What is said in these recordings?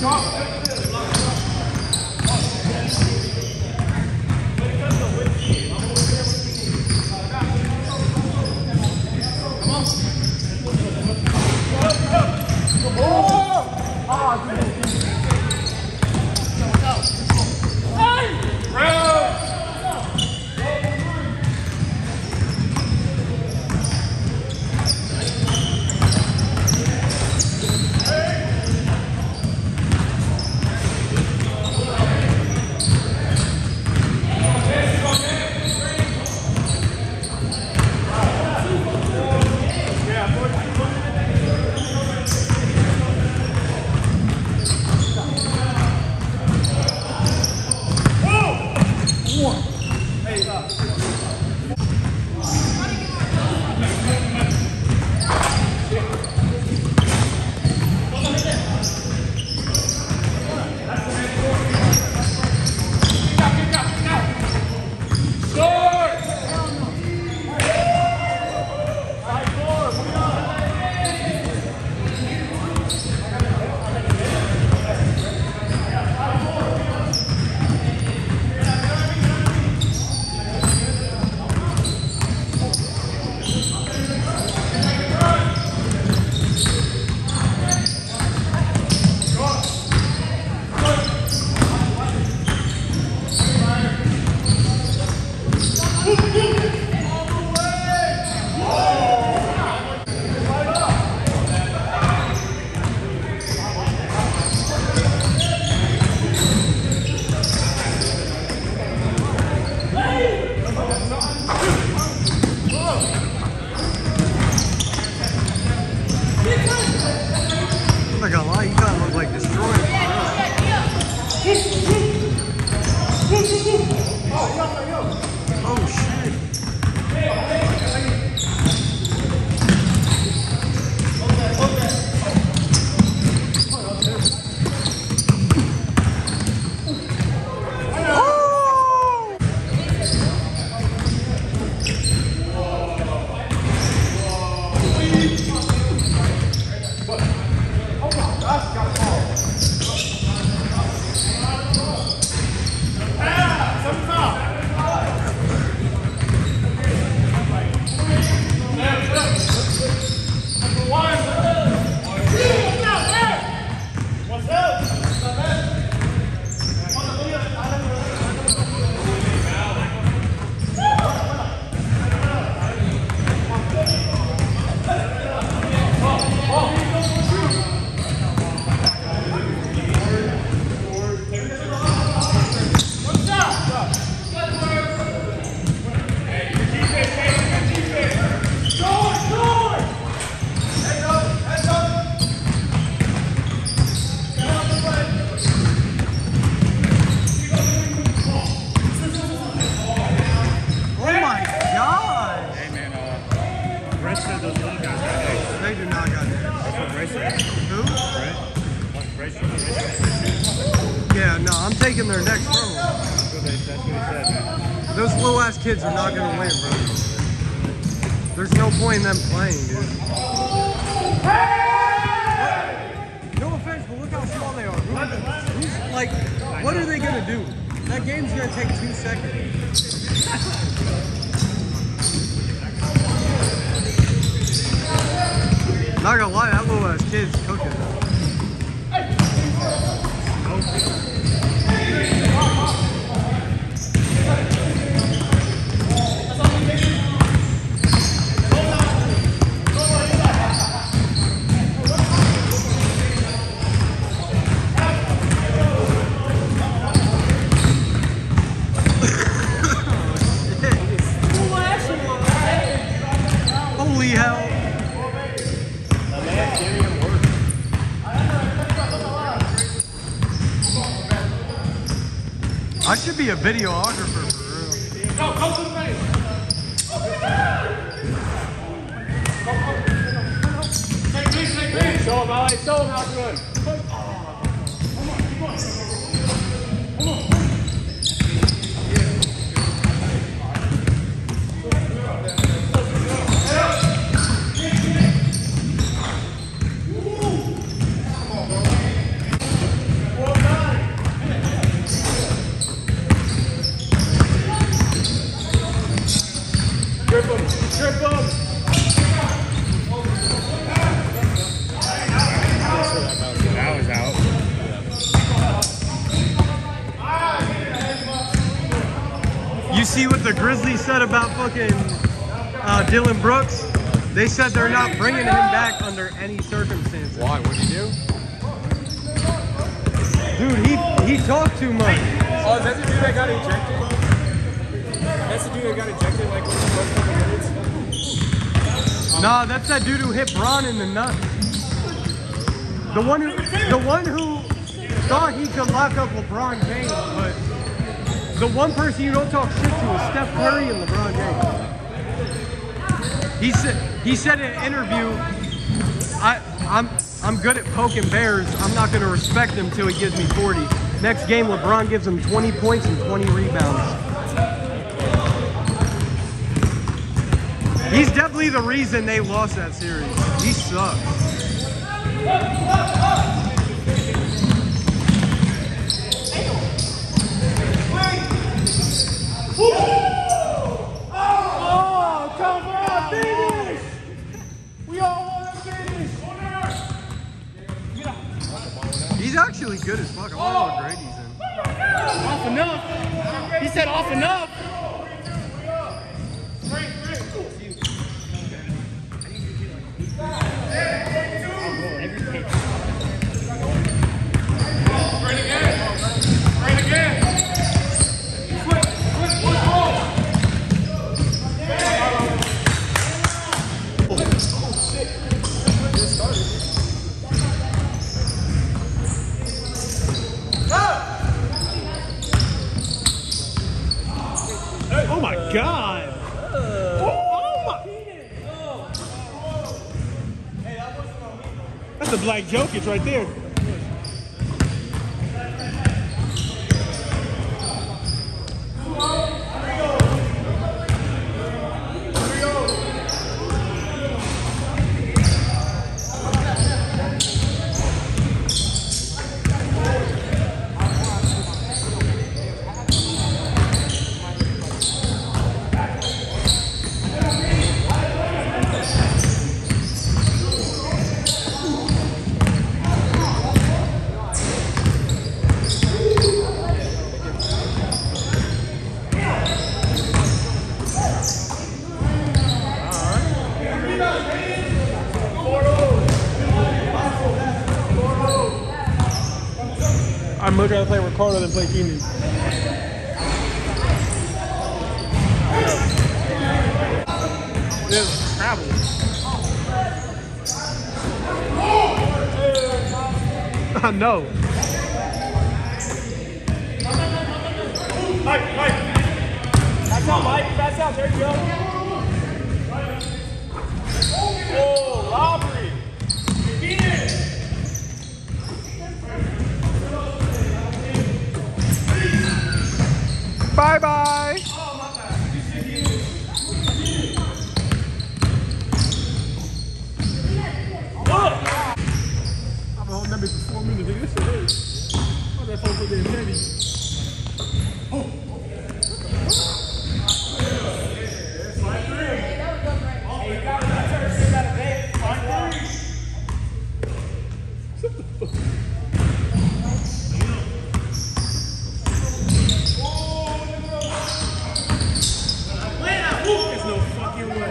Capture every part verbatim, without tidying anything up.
Yeah, no, I'm taking their next pro. That's what, they, that's what he said, man. Those little ass kids are not gonna win, bro. There's no point in them playing, dude. No offense, but look how small they are. Who, who's, like, what are they gonna do? That game's gonna take two seconds. Not gonna lie, that little ass kid's cooking. Holy hell. I should be a videographer for real. No, come to the face. Take these, take these. Show him how, show him how good. Come on, come on. Come on. see what the Grizzlies said about fucking uh, Dylan Brooks? They said they're not bringing him back under any circumstances. Why? What'd he do? Dude, he he talked too much. Oh, is that the dude that got ejected? That's the dude that got ejected like within the first couple minutes? Nah, that's that dude who hit Bron in the nuts. The one who the one who thought he could lock up LeBron James, but the one person you don't talk shit to is Steph Curry and LeBron James. He said he said in an interview, I I'm I'm good at poking bears. I'm not gonna respect him till he gives me forty. Next game, LeBron gives him twenty points and twenty rebounds. He's definitely the reason they lost that series. He sucks. Oh, come on, finish! We all want to finish! He's actually good as fuck. I wonder what grade he's in. Off enough! He said off enough! Oh my god! Oh my! That's a black Jokic right there. I'd much rather play Ricardo than play Keenan. Yeah, travel. I know. Mike, Mike. Pass out, Mike. Pass out. There you go. Oh, robbery. Bye bye. I've been holding that bitch for four minutes. Oh, that phone so damn heavy. Oh. Slide three. Hey, you got it. That's her. She got a bait. Slide three. There's no fucking way.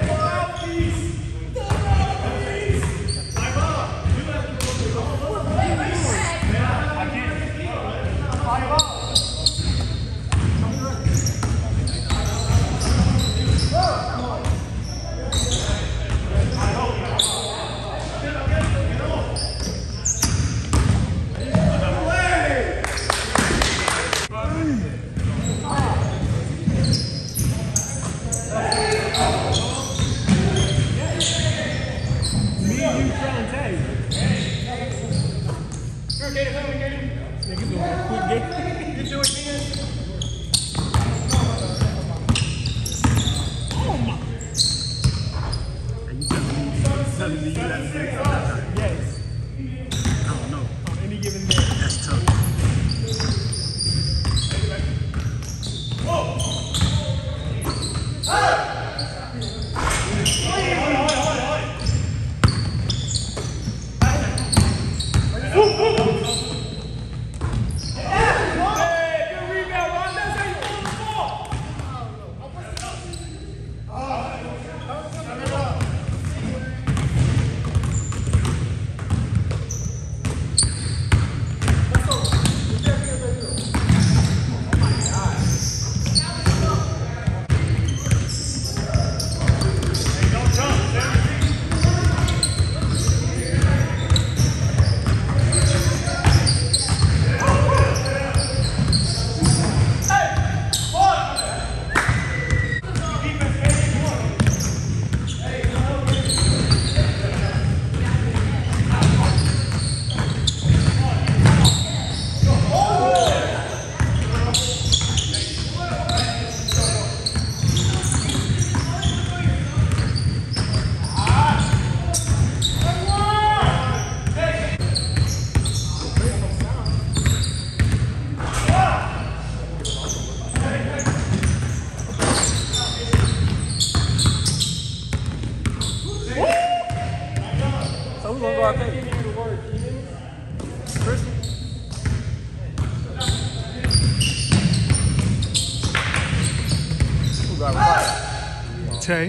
Tay.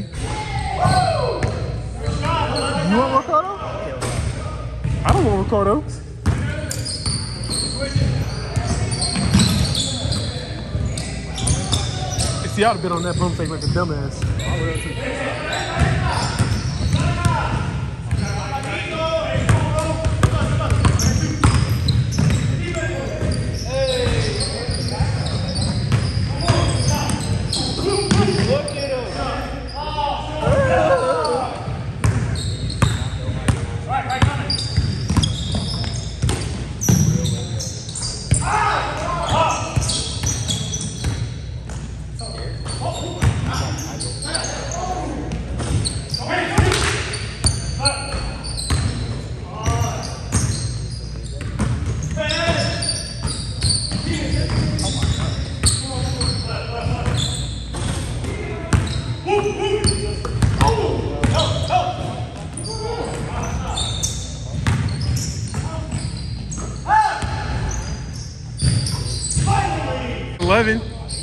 You want Ricardo? I don't want Ricardo. See, I'd have been on that bump fake like a dumbass. eleven.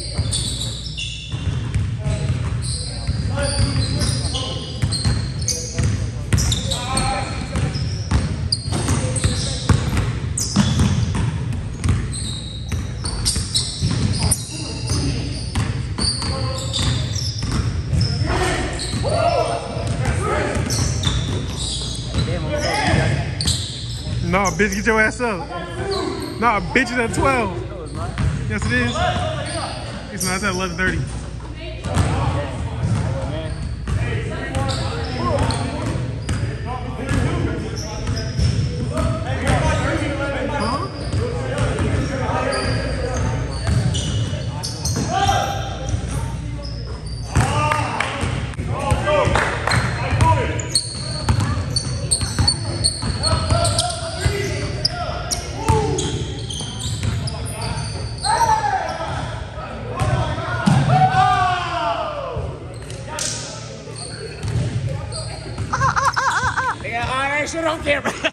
No, bitch, get your ass up. Nah, bitch is at twelve. Yes, it is. It's not, it's at eleven thirty. Yeah, I should on camera.